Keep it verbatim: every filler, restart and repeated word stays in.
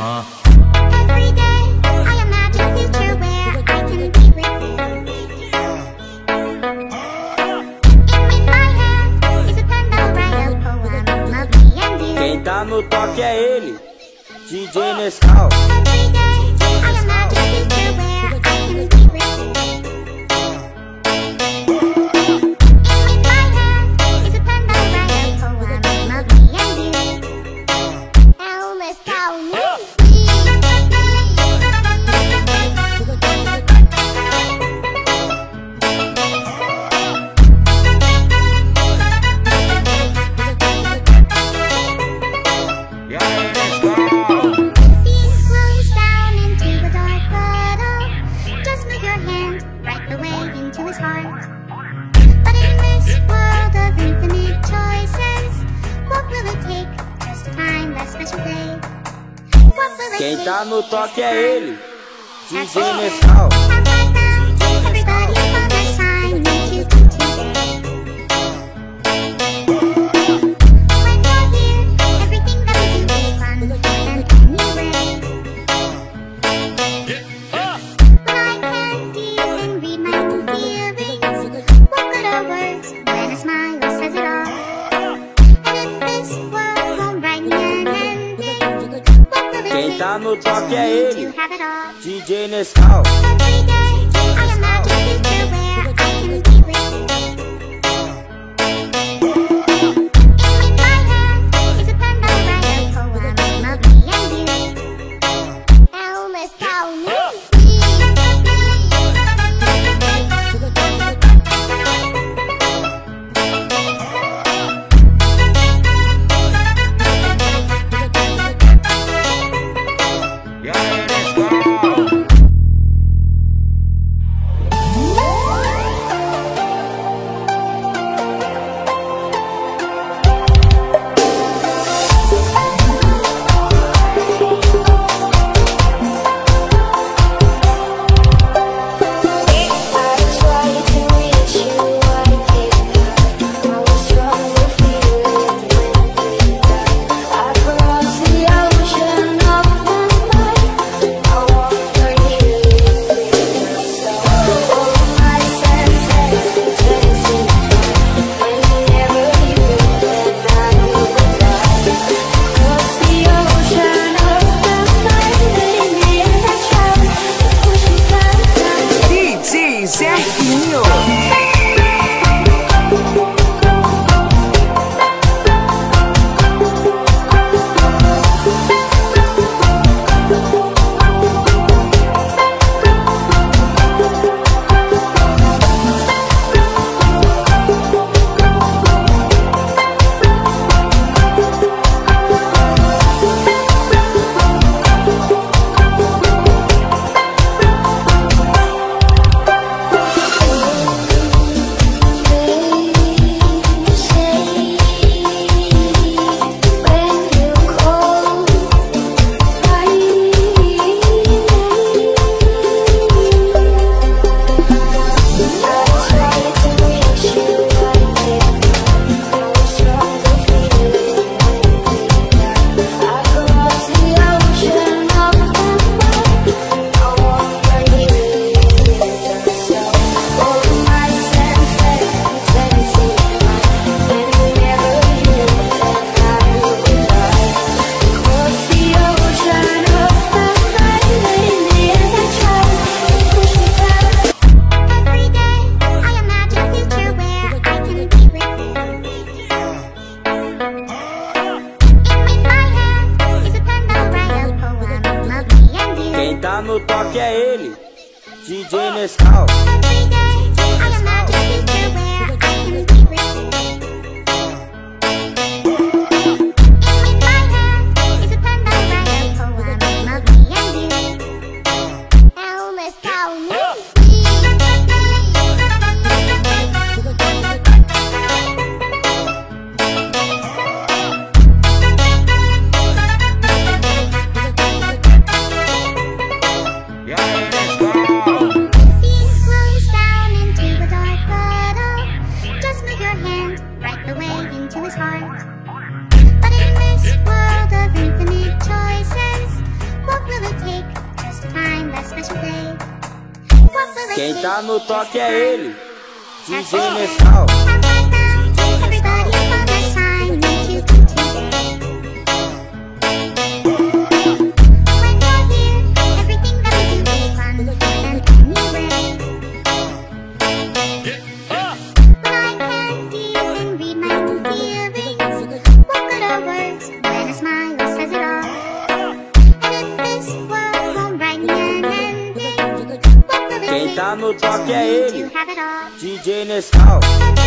Aham. Every day I imagine a future where I can be with you. In my hand is a pen that will write a poem of me and you. Quem tá no toque é ele, D J Nescau. Every day I imagine a future where I can be with you. In my hand is a pen that will write a poem of me and you. Now let's go me. Quem tá no toque é ele, D J Nescau. Quem tá no toque é ele, D J Nescau. Quem tá no toque é ele, D J Nescau. Quem tá no toque é ele, D J Nescau.